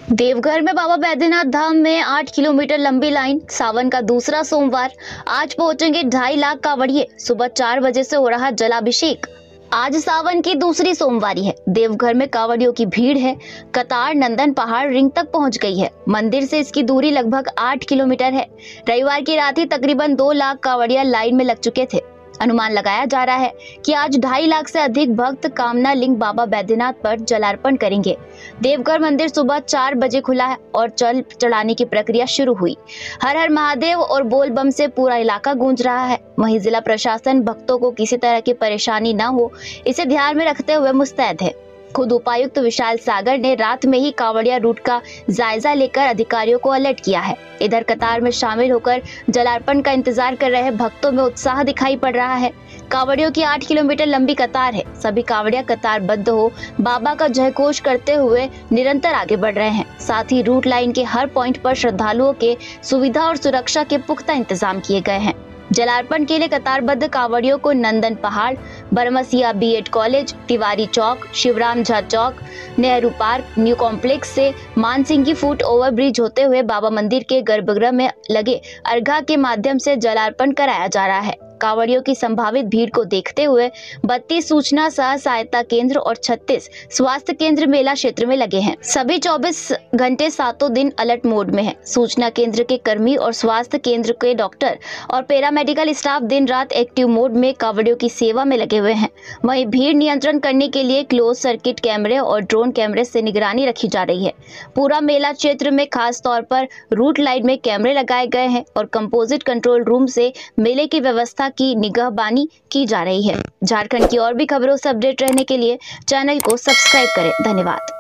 देवघर में बाबा बैद्यनाथ धाम में 8 किलोमीटर लंबी लाइन। सावन का दूसरा सोमवार। आज पहुंचेंगे 2.5 लाख कांवड़िए। सुबह 4 बजे से हो रहा जलाभिषेक। आज सावन की दूसरी सोमवारी है। देवघर में कांवड़ियों की भीड़ है। कतार नंदन पहाड़ रिंग तक पहुंच गई है। मंदिर से इसकी दूरी लगभग 8 किलोमीटर है। रविवार की रात ही तकरीबन 2 लाख कांवड़िया लाइन में लग चुके थे। अनुमान लगाया जा रहा है कि आज 2.5 लाख से अधिक भक्त कामना लिंग बाबा बैद्यनाथ पर जलार्पण करेंगे। देवघर मंदिर सुबह 4 बजे खुला है और जल चढ़ाने की प्रक्रिया शुरू हुई। हर हर महादेव और बोल बम से पूरा इलाका गूंज रहा है। वहीं जिला प्रशासन भक्तों को किसी तरह की परेशानी न हो, इसे ध्यान में रखते हुए मुस्तैद है। खुद उपायुक्त विशाल सागर ने रात में ही कांवड़िया रूट का जायजा लेकर अधिकारियों को अलर्ट किया है। इधर कतार में शामिल होकर जलार्पण का इंतजार कर रहे भक्तों में उत्साह दिखाई पड़ रहा है। कांवड़ियों की 8 किलोमीटर लंबी कतार है। सभी कांवड़िया कतारबद्ध हो बाबा का जयघोष करते हुए निरंतर आगे बढ़ रहे हैं। साथ ही रूट लाइन के हर पॉइंट पर श्रद्धालुओं के सुविधा और सुरक्षा के पुख्ता इंतजाम किए गए हैं। जलार्पण के लिए कतारबद्ध कांवड़ियों को Nandan Pahad, Barmasia B Ed college, Tiwari Chowk, Shivram Jha Chowk, Nehru park, new complex से मानसिंह की फुट ओवर ब्रिज होते हुए बाबा मंदिर के गर्भगृह में लगे अर्घा के माध्यम से जलार्पण कराया जा रहा है। कांवड़ियों की संभावित भीड़ को देखते हुए 32 सूचना सह सहायता केंद्र और 36 स्वास्थ्य केंद्र मेला क्षेत्र में लगे हैं। सभी 24 घंटे सातों दिन अलर्ट मोड में है। सूचना केंद्र के कर्मी और स्वास्थ्य केंद्र के डॉक्टर और पैरामेडिकल स्टाफ दिन रात एक्टिव मोड में कांवड़ियों की सेवा में लगे हुए हैं। वहीं भीड़ नियंत्रण करने के लिए क्लोज सर्किट कैमरे और ड्रोन कैमरे से निगरानी रखी जा रही है। पूरा मेला क्षेत्र में खास तौर पर रूट लाइन में कैमरे लगाए गए हैं और कंपोजिट कंट्रोल रूम से मेले की व्यवस्था की निगहबानी की जा रही है। झारखंड की और भी खबरों से अपडेट रहने के लिए चैनल को सब्सक्राइब करें। धन्यवाद।